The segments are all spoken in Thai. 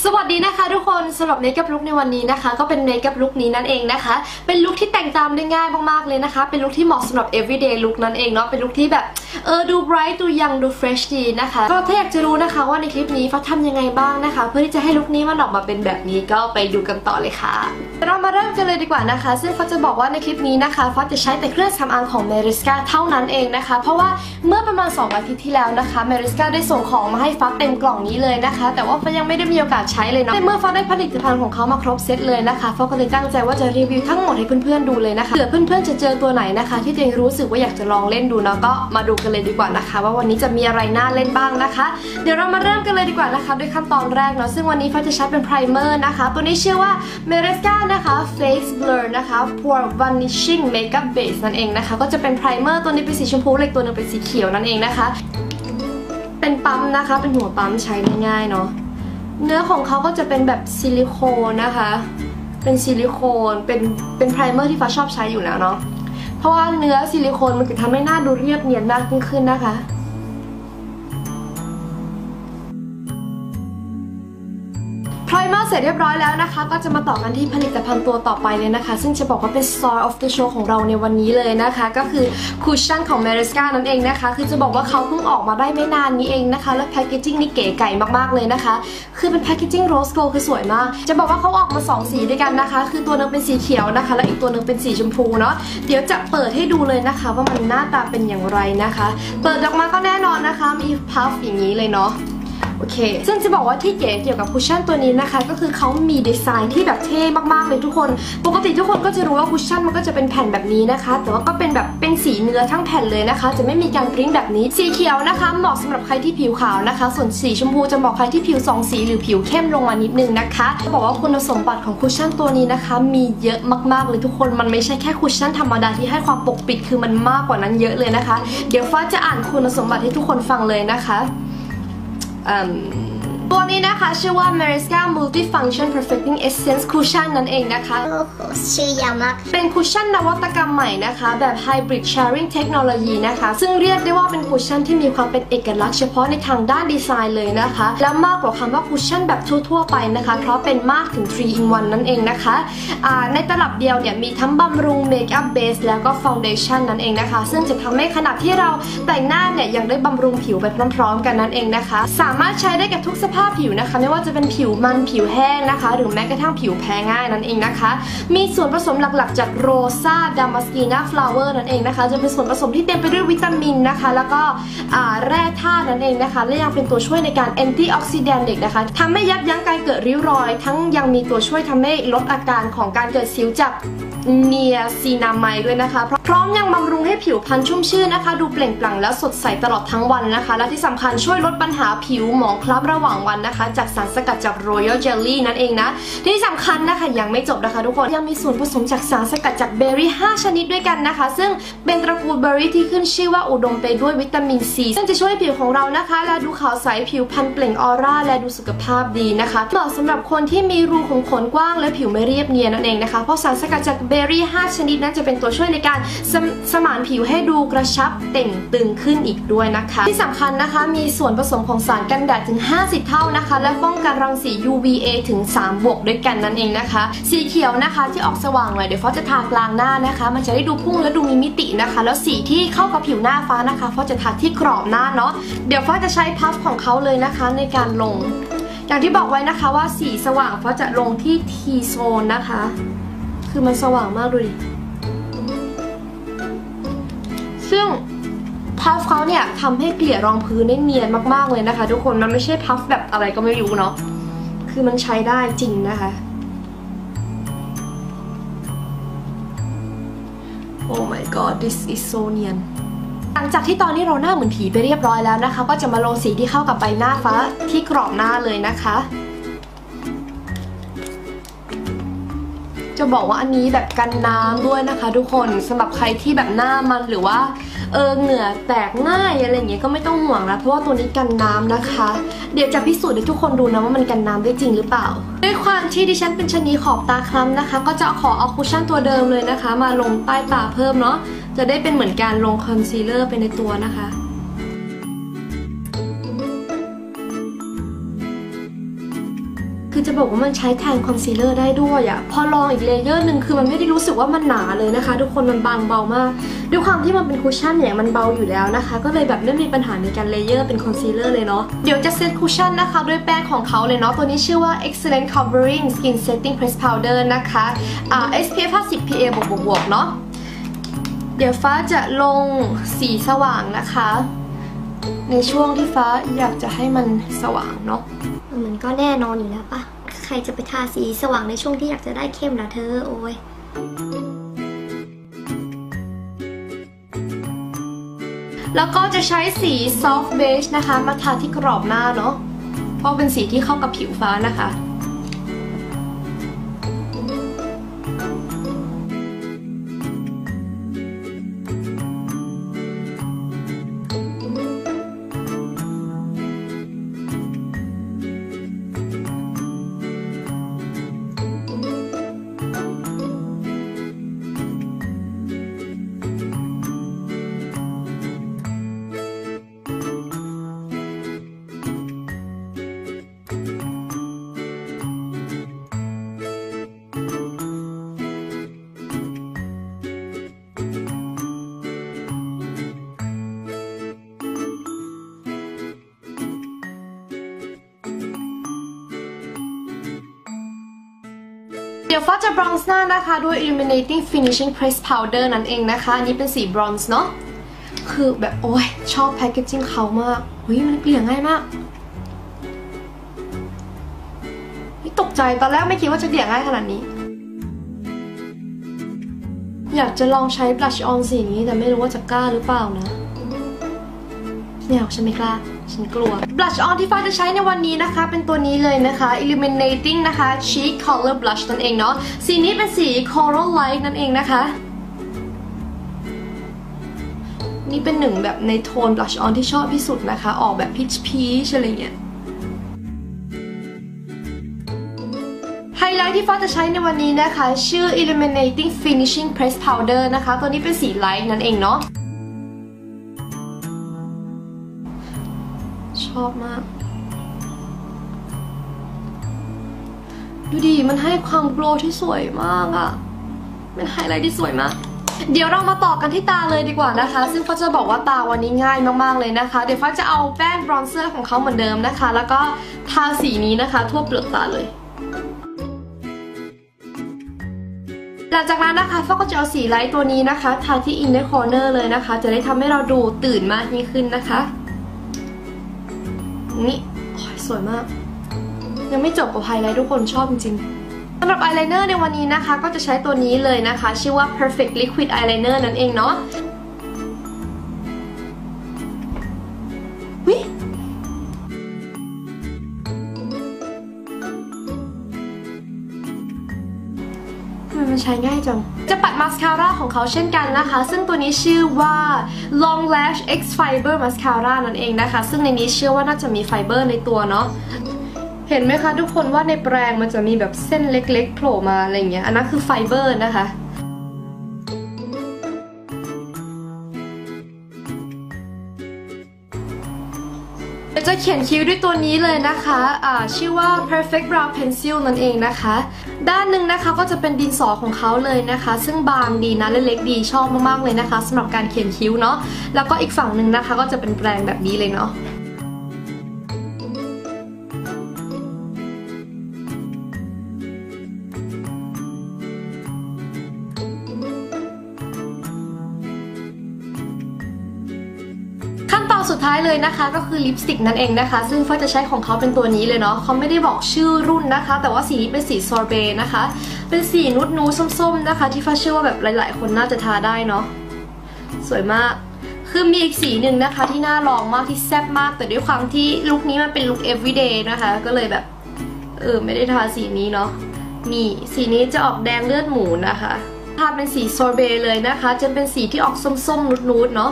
สวัสดีนะคะทุกคนสำหรับเมคอัพลุคในวันนี้นะคะก็เป็นเมคอัพลุคนี้นั่นเองนะคะเป็นลุคที่แต่งตามได้ง่ายมากๆเลยนะคะเป็นลุคที่เหมาะสำหรับ everyday look นั่นเองเนาะเป็นลุคที่แบบดู bright ดูยังดู fresh ดีนะคะก็ถ้าอยากจะรู้นะคะว่าในคลิปนี้ฟ้าทำยังไงบ้างนะคะเพื่อที่จะให้ลุคนี้มันออกมาเป็นแบบนี้ก็ไปดูกันต่อเลยค่ะเรามาเริ่มกันเลยดีกว่านะคะซึ่งฟ้าจะบอกว่าในคลิปนี้นะคะฟ้าจะใช้แต่เครื่องสำอางของ Mariska เท่านั้นเองนะคะเพราะว่าเมื่อประมาณ2 อาทิตย์ที่แล้วนะคะ Mariska ได้ส่งของมาให้ฟ้าเต็มกล่องนี้เลยนะคะแต่ว่าฟ้ายังไม่ได้มีโอกาสใช้เลยเนาะเมื่อฟ้าได้ผลิตภัณฑ์ของเขามาครบเซตเลยนะคะฟ้าก็เลยตั้งใจว่าจะรีวิวทั้งหมดให้เพื่อนๆดูเลยนะคะเผื่อเพื่อนๆจะเจอตัวไหนนะคะที่ตัวเองรู้สึกว่าอยากจะลองเล่นดูเนาะก็มาดูกันเลยดีกว่านะคะว่าวันนี้จะมีอะไรน่าเล่นบ้างนะคะเดี๋ยวเรามาเริ่มกันเลยดีกว่านะคะด้วยขั้นตอนแรกเนาะซึ่งวันนี้ฟ้าจะใช้เป็นไพรเมอร์นะคะตัวนี้ชื่อว่า Mariska นะคะ Face Blur นะคะ Pore Vanishing Makeup Base นั่นเองนะคะก็จะเป็นไพรเมอร์ตัวนี้เป็นสีชมพูอีกตัวนึงเป็นสีเขียวนั่นเองนะคะเป็นปั๊มนะคะเป็นหัวปั๊มใช้ได้ง่ายเนาะเนื้อของเขาก็จะเป็นแบบซิลิโคนนะคะเป็นซิลิโคนเป็นไพรเมอร์ที่ฟ้าชอบใช้อยู่แล้วเนาะเพราะว่าเนื้อซิลิโคนมันจะทำให้หน้าดูเรียบเนียนมากยิ่งขึ้นนะคะไพรเมอร์เสร็จเรียบร้อยแล้วนะคะก็จะมาต่อกันที่ผลิตภัณฑ์ตัวต่อไปเลยนะคะซึ่งจะบอกว่าเป็น Star of the Show ของเราในวันนี้เลยนะคะก็คือคุชชั่นของ Mariska นั่นเองนะคะคือจะบอกว่าเขาเพิ่งออกมาได้ไม่นานนี้เองนะคะและแพคเกจจิ้งนี่เก๋ไก่มากๆเลยนะคะคือเป็นแพคเกจจิ้งโรสโกลด์คือสวยมากจะบอกว่าเขาออกมา2 สีด้วยกันนะคะคือตัวนึงเป็นสีเขียวนะคะและอีกตัวนึงเป็นสีชมพูเนาะเดี๋ยวจะเปิดให้ดูเลยนะคะว่ามันหน้าตาเป็นอย่างไรนะคะเปิดออกมาก็แน่นอนนะคะมีพัฟอย่างนี้เลยเนาะโอเคซึ่งจะบอกว่าที่เก๋เกี่ยวกับคุชชั่นตัวนี้นะคะก็คือเขามีดีไซน์ที่แบบเท่มากๆเลยทุกคนปกติทุกคนก็จะรู้ว่าคุชชั่นมันก็จะเป็นแผ่นแบบนี้นะคะแต่ว่าก็เป็นแบบเป็นสีเนื้อทั้งแผ่นเลยนะคะจะไม่มีการพริ้นแบบนี้สีเขียวนะคะเหมาะสำหรับใครที่ผิวขาวนะคะส่วนสีชมพูจะเหมาะใครที่ผิว2 สีหรือผิวเข้มลงมานิดนึงนะคะจะบอกว่าคุณสมบัติของคุชชั่นตัวนี้นะคะมีเยอะมากๆเลยทุกคนมันไม่ใช่แค่คุชชั่นธรรมดาที่ให้ความปกปิดคือมันมากกว่านั้นเยอะเลยนะคะเดี๋ยวฟ้าจะอ่านคุณสมบัติให้ทุกคนฟังเลยนะคะตัวนี้นะคะชื่อว่า Mariska Multifunction Perfecting Essence Cushion นั่นเองนะคะชื่อยาวมากเป็นคุชชั่นนวัตกรรมใหม่นะคะแบบ Hybrid Sharing Technology นะคะซึ่งเรียกได้ว่าเป็นคุชชั่นที่มีความเป็นเอกลักษณ์เฉพาะในทางด้านดีไซน์เลยนะคะและมากกว่าคำว่าคุชชั่นแบบทั่วๆไปนะคะเพราะเป็นมากถึง 3 in 1 นั่นเองนะคะในตลับเดียวเนี่ยมีทั้งบำรุง Makeup Base แล้วก็ Foundation นั่นเองนะคะซึ่งจะทำให้ขณะที่เราแต่งหน้าเนี่ยยังได้บำรุงผิวไปพร้อมๆกันนั่นเองนะคะสามารถใช้ได้กับทุกสภาพผิวนะคะไม่ว่าจะเป็นผิวมันผิวแห้งนะคะหรือแม้กระทั่งผิวแพ้ง่ายนั่นเองนะคะมีส่วนผสมหลักๆจากโรซาดามัสกีนาฟลาวเวอร์นั่นเองนะคะจะเป็นส่วนผสมที่เต็มไปด้วยวิตามินนะคะแล้วก็แร่ธาตุนั่นเองนะคะและยังเป็นตัวช่วยในการแอนตี้ออกซิแดนต์เด็กนะคะทำให้ยับยั้งการเกิดริ้วรอยทั้งยังมีตัวช่วยทำให้ลดอาการของการเกิดสิวจากเนียซีนามายด้วยนะคะพร้อมยังบำรุงให้ผิวพรรณชุ่มชื่นนะคะดูเปล่งปลั่งและสดใสตลอดทั้งวันนะคะและที่สำคัญช่วยลดปัญหาผิวหมองคล้ำระหว่างวันนะคะจากสารสกัดจาก Royal Jelly นั่นเองนะที่สำคัญนะคะยังไม่จบนะคะทุกคนยังมีส่วนผสมจากสารสกัดจากเบอร์รี่5 ชนิดด้วยกันนะคะซึ่งเป็นตระกูลเบอร์รี่ที่ขึ้นชื่อว่าอุดมไปด้วยวิตามินซีซึ่งจะช่วยผิวของเรานะคะและดูขาวใสผิวพรรณเปล่งออร่าและดูสุขภาพดีนะคะเหมาะสำหรับคนที่มีรูขุมขนกว้างและผิวไม่เรียบเนียนนั่นเองนะคะเพราะสารสกัดจากเบอร์รี่5 ชนิดนั้นจะเป็นตัวช่วยในการสมานผิวให้ดูกระชับเต่งตึงขึ้นอีกด้วยนะคะที่สำคัญนะคะมีส่วนผสมของสารกันแดดถึง50 เท่านะคะและป้องกันรังสี UVA ถึง3 บวกด้วยกันนั่นเองนะคะสีเขียวนะคะที่ออกสว่างหน่อยเดี๋ยวฟ้าจะทากลางหน้านะคะมันจะได้ดูพุ่งและดูมีมิตินะคะแล้วสีที่เข้ากับผิวหน้าฟ้านะคะฟ้าจะทาที่กรอบหน้าเนาะเดี๋ยวฟ้าจะใช้พัฟของเขาเลยนะคะในการลงอย่างที่บอกไว้นะคะว่าสีสว่างฟ้าจะลงที่ T-zone นะคะคือมันสว่างมากดูดิซึ่งพัฟเขาเนี่ยทำให้เกลี่ยรองพื้นได้เนียนมากๆเลยนะคะทุกคนมันไม่ใช่พัฟแบบอะไรก็ไม่รู้เนาะคือมันใช้ได้จริงนะคะ Oh my god this is so เนียนหลังจากที่ตอนนี้เราหน้าเหมือนผีไปเรียบร้อยแล้วนะคะก็จะมาลงสีที่เข้ากับใบหน้าฟ้าที่กรอบหน้าเลยนะคะจะบอกว่าอันนี้แบบกันน้ำด้วยนะคะทุกคนสำหรับใครที่แบบหน้ามันหรือว่าเหงื่อแตกง่ายอะไรอย่างเงี้ยก็ไม่ต้องห่วงนะเพราะว่าตัวนี้กันน้ำนะคะเดี๋ยวจะพิสูจน์ให้ทุกคนดูนะว่ามันกันน้ำได้จริงหรือเปล่าด้วยความที่ดิฉันเป็นชนีขอบตาคล้ำนะคะก็จะขอเอาคุชชั่นตัวเดิมเลยนะคะมาลงใต้ตาเพิ่มเนาะจะได้เป็นเหมือนการลงคอนซีลเลอร์ไปในตัวนะคะ คือจะบอกว่ามันใช้แทนคอนซีลเลอร์ได้ด้วยอะพอลองอีกเลเยอร์หนึ่งคือมันไม่ได้รู้สึกว่ามันหนาเลยนะคะทุกคนมันบางเบามากด้วยความที่มันเป็นคุชชั่นเนี่ยมันเบาอยู่แล้วนะคะก็เลยแบบไม่มีปัญหาในการเลเยอร์เป็นคอนซีลเลอร์เลยเนาะเดี๋ยวจะเซตคุชชั่นนะคะด้วยแป้งของเขาเลยเนาะตัวนี้ชื่อว่า Excellent Covering Skin Setting Press Powder นะคะ SPF 50 PA บวกเนาะเดี๋ยวฟ้าจะลงสีสว่างนะคะในช่วงที่ฟ้าอยากจะให้มันสว่างเนาะมันก็แน่นอนอยู่แล้วปะใครจะไปทาสีสว่างในช่วงที่อยากจะได้เข้มล่ะเธอโอ้ยแล้วก็จะใช้สี soft beige นะคะมาทาที่กรอบหน้าเนาะเพราะเป็นสีที่เข้ากับผิวฟ้านะคะเดี๋ยวฟ้าจะบรอนซ์หน้านะคะด้วย Illuminating Finishing Press Powder นั่นเองนะคะอันนี้เป็นสีบรอนซ์เนาะคือแบบโอ้ยชอบแพคเกจจิ้งเขามากเฮ้ยมันเกลี่ยง่ายมากตกใจตอนแรกไม่คิดว่าจะเกลี่ยง่ายขนาดนี้อยากจะลองใช้ Blush On สีนี้แต่ไม่รู้ว่าจะกล้าหรือเปล่านะเนี่ยฉันไม่กล้าฉันกลัว Blush On ที่ฟ้าจะใช้ในวันนี้นะคะเป็นตัวนี้เลยนะคะ Illuminating นะคะ Cheek Color Blush นั่นเองเนาะสีนี้เป็นสี Coral Light นั่นเองนะคะนี่เป็นหนึ่งแบบในโทน Blush On ที่ชอบที่สุดนะคะออกแบบ Peach อะไรเงี้ยไฮไลท์ที่ฟ้าจะใช้ในวันนี้นะคะชื่อ Illuminating Finishing Press Powder นะคะตัวนี้เป็นสี Light นั่นเองเนาะชอบมากดูดิมันให้ความโกลว์ที่สวยมากอะเป็นไฮไลท์ที่สวยมากเดี๋ยวเรามาต่อกันที่ตาเลยดีกว่านะคะซึ่งฟ้าจะบอกว่าตาวันนี้ง่ายมากๆเลยนะคะเดี๋ยวฟ้าจะเอาแป้งบรอนเซอร์ของเขาเหมือนเดิมนะคะแล้วก็ทาสีนี้นะคะทั่วเปลือกตาเลยหลังจากนั้นนะคะฟ้าก็จะเอาสีไลท์ตัวนี้นะคะทาที่ inner corner เลยนะคะจะได้ทำให้เราดูตื่นมากยิ่งขึ้นนะคะนี่สวยมากยังไม่จบกับไฮไลท์ทุกคนชอบจริงๆสำหรับอายไลเนอร์ในวันนี้นะคะก็จะใช้ตัวนี้เลยนะคะชื่อว่า Perfect Liquid Eyeliner นั่นเองเนาะวิทำไมมันใช้ง่ายจังจะปัดมาสคาร่าของเขาเช่นกันนะคะซึ่งตัวนี้ชื่อว่า Long Lash X Fiber Mascara นั่นเองนะคะซึ่งในนี้เชื่อว่าน่าจะมีไฟเบอร์ในตัวเนาะเห็นไหมคะทุกคนว่าในแปรงมันจะมีแบบเส้นเล็กๆโผล่มาอะไรเงี้ยอันนั้นคือไฟเบอร์นะคะจะเขียนคิ้วด้วยตัวนี้เลยนะคะชื่อว่า Perfect Brow Pencil นั่นเองนะคะด้านหนึ่งนะคะก็จะเป็นดินสอของเขาเลยนะคะซึ่งบางดีนะเล็กๆดีชอบมากๆเลยนะคะสำหรับการเขียนคิ้วเนาะแล้วก็อีกฝั่งหนึ่งนะคะก็จะเป็นแปรงแบบนี้เลยเนาะขั้นตอนสุดท้ายเลยนะคะก็คือลิปสติกนั่นเองนะคะซึ่งฟ้าจะใช้ของเขาเป็นตัวนี้เลยเนาะเขาไม่ได้บอกชื่อรุ่นนะคะแต่ว่าสีนี้เป็นสีซอร์เบต์นะคะเป็นสีนูดส้มๆนะคะที่ฟ้าเชื่อว่าแบบหลายๆคนน่าจะทาได้เนาะสวยมากคือมีอีกสีหนึ่งนะคะที่น่าลองมากที่แซ่บมากแต่ด้วยความที่ลุคนี้มันเป็นลุค everyday นะคะก็เลยแบบไม่ได้ทาสีนี้เนาะนี่สีนี้จะออกแดงเลือดหมูนะคะทาเป็นสีซอร์เบต์เลยนะคะจะเป็นสีที่ออกส้มๆนูดๆเนาะ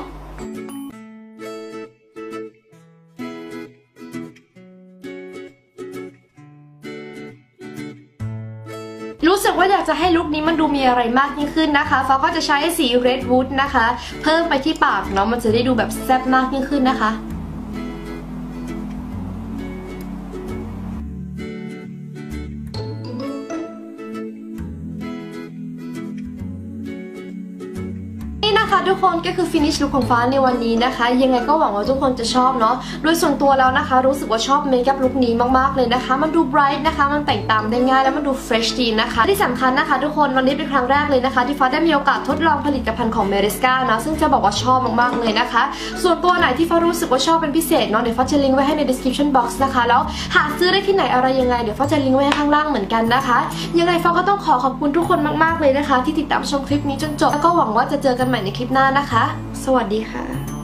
รู้สึกว่าอยากจะให้ลุคนี้มันดูมีอะไรมากยิ่งขึ้นนะคะฟ้าก็จะใช้สี Red Wood นะคะเพิ่มไปที่ปากเนาะมันจะได้ดูแบบแซ่บมากยิ่งขึ้นนะคะค่ะทุกคนก็คือ finish look ของฟ้าในวันนี้นะคะยังไงก็หวังว่าทุกคนจะชอบเนาะโดยส่วนตัวแล้วนะคะรู้สึกว่าชอบเมคอัพลุคนี้มากๆเลยนะคะมันดู bright นะคะมันแต่งตามได้ง่ายแล้วมันดู fresh ดีนะคะที่สำคัญนะคะทุกคนวันนี้เป็นครั้งแรกเลยนะคะที่ฟ้าได้มีโอกาสทดลองผลิตภัณฑ์ของ Meriska นะซึ่งจะบอกว่าชอบมากๆเลยนะคะส่วนตัวไหนที่ฟ้ารู้สึกว่าชอบเป็นพิเศษเนาะเดี๋ยวฟ้าจะลิงก์ไว้ให้ใน description box นะคะแล้วหาซื้อได้ที่ไหนอะไรยังไงเดี๋ยวฟ้าจะลิงก์ไว้ให้ข้างล่างเหมือนกันนะคะยังไงฟ้าก็ต้องขอบคุณทุกคนมากๆเลยนะคะที่ติดตามชมคลิปนี้จนจบแล้วก็หวังว่าจะเจอกันใหม่ในคลิปหน้านะคะสวัสดีค่ะ